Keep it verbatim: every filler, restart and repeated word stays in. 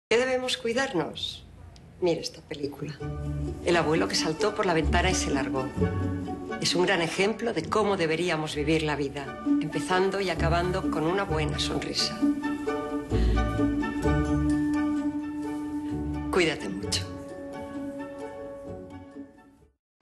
¿Qué debemos cuidarnos? Mire esta película. El abuelo que saltó por la ventana y se largó. Es un gran ejemplo de cómo deberíamos vivir la vida, empezando y acabando con una buena sonrisa. Cuídate mucho.